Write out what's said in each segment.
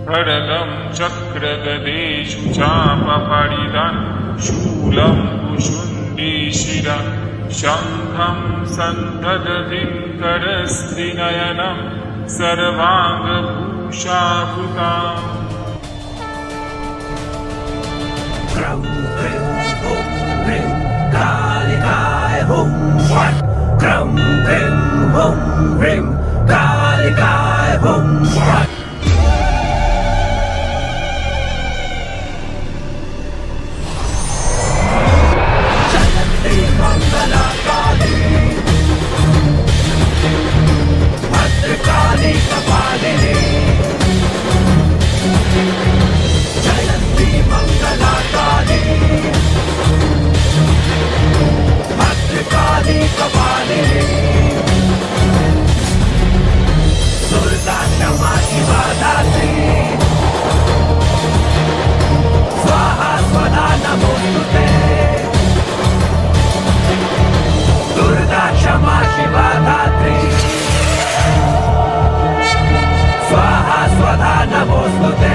खड्गं चक्रगदेषु चापपरिदं शूलं कुशुण्डीशिरा शङ्खं सन्ददधिं करस्त्रिनयनं सर्वाङ्गभूषाभूताम्। Krum krim hum rim Kalikai hum what? Krum krim hum rim Kalikai hum what? Chalanti Mangala Kali Bhadrakali Kapalini Chalanti Mangala Kali Bhadrakali Kapalini Durga Kama Shiva Dhatri Swaha Swada Namostute Durga Kama Shiva Dhatri Swaha Swada Namostute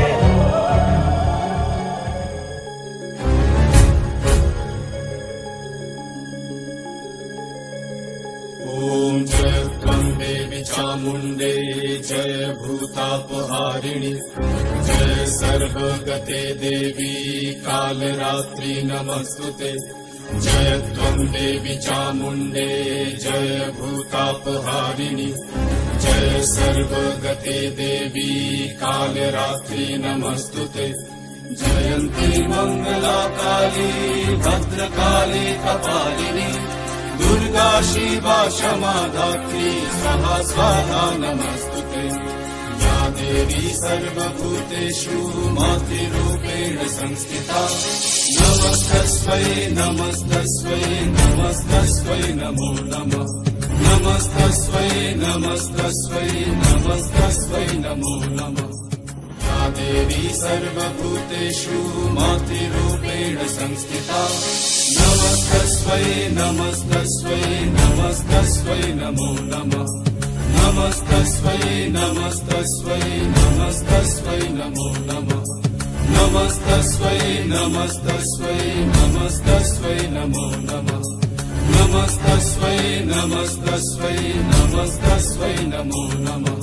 चामुंडे जय भूतापहारिणी जय सर्वगते देवी कालरात्रि नमस्तुते जय त्वं देवी चामुंडे जय भूतापहारिणी जय सर्वगते देवी कालरात्रि नमस्तुते जयंती मंगला काली भद्रकाली कपालिनी दुर्गा शिवा क्षमा धात्री स्वाहा स्वाहा नमस्तुते या देवी सर्वभूतेषु मातृरूपेण संस्थिता नमस्तस्मै नमस्तस्मै नमस्तस्मै नमो नमः नमस्तस्मै नमस्तस्मै नमस्तस्मै नमो नमः या देवी सर्वभूतेषु मातृरूपेण संस्थिता नमस्तस्मै नमस्तस्मै नमस्तस्मै नमो नमः नमस्तस्मै नमस्तस्मै नमस्तस्मै नमो नमः नमस्तस्मै नमस्तस्मै नमस्तस्मै नमो नमः नमस्तस्मै नमस्तस्मै नमस्तस्मै नमो नमः।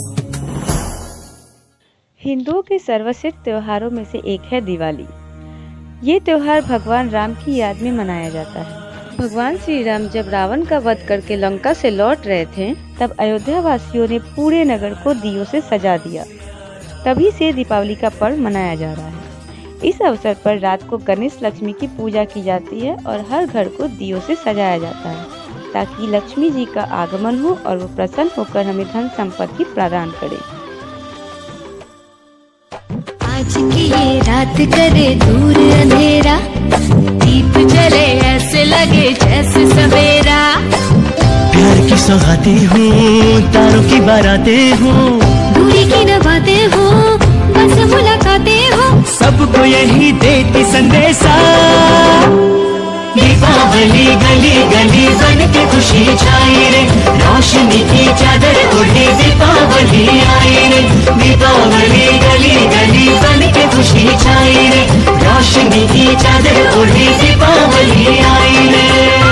हिंदुओं के सर्वश्रेष्ठ त्योहारों में से एक है दिवाली। ये त्योहार भगवान राम की याद में मनाया जाता है। भगवान श्री राम जब रावण का वध करके लंका से लौट रहे थे, तब अयोध्या वासियों ने पूरे नगर को दियों से सजा दिया। तभी से दीपावली का पर्व मनाया जा रहा है। इस अवसर पर रात को गणेश लक्ष्मी की पूजा की जाती है और हर घर को दियों से सजाया जाता है, ताकि लक्ष्मी जी का आगमन हो और वो प्रसन्न होकर हमें धन संपत्ति प्रदान करे। आज की ये रात करे दूर अंधेरा, दीप जले ऐसे लगे जैसे सवेरा। प्यार की सौगातें हूँ, तारों की बारातें हूँ, दूरी की न बातें हो, बस मुलाकातें हो, सबको यही देती संदेशा। दीपावली गली गली बन के खुशी छाई रे, रोशनी की चादर ओढ़े दीपावली आई रे। दीपावली गली गली बन के खुशी छाई रे, रोशनी की चादर ओढ़े दीपावली आई रे।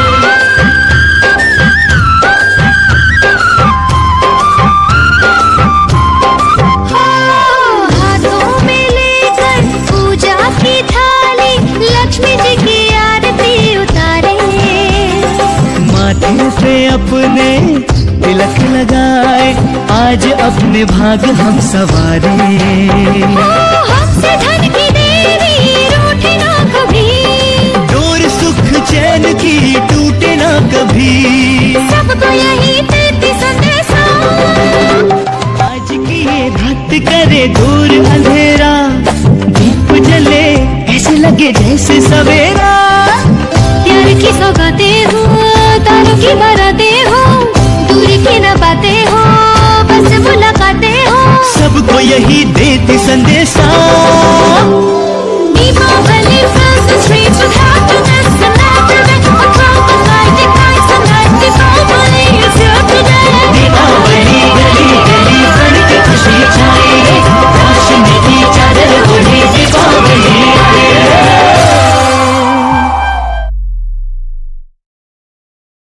हाथों में लेकर पूजा की थाली, लक्ष्मी जी की आरती उतारे। माथे पे अपने तिलक लगाए, आज अपने भाग हम सवारे। हमसे धन की देवी रूठे ना कभी, डोर सुख चैन की टूटे ना कभी, सबको यही देती संदेशा। आज की ये रात करे दूर अंधेरा, दीप जले ऐसे लगे जैसे सवेरा। प्यार की सौगातें हो, तारों की बारातें हो, दूरी की न बातें हो, बस मुलाकातें हो, सबको यही देती संदेशा। दीपावली